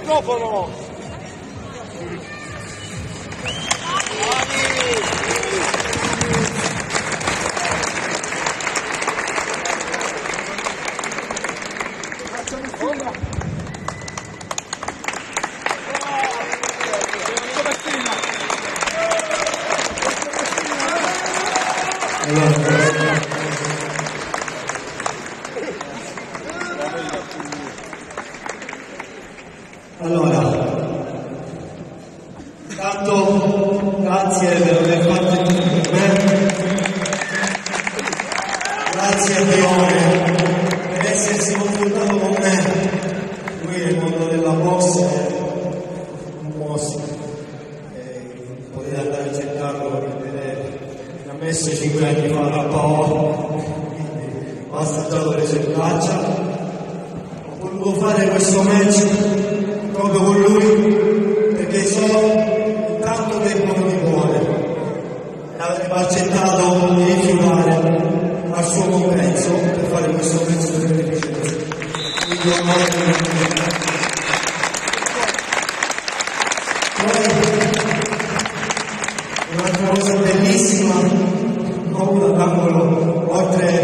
microfono. Allora, intanto grazie per aver fatto tutto per me, grazie a Leone per essersi confrontato con me. Lui nel mondo della box è un mostro, potete andare a cercarlo per vedere, l'ha messo 5 anni fa da Paolo, quindi ho assaggiato le sue braccia, ho voluto fare questo match proprio con lui perché so intanto che non mi vuole e avrebbe accettato di rifiutare al suo compenso per fare questo pezzo di beneficenza. Quindi poi un'altra cosa bellissima, ho avuto all'angolo oltre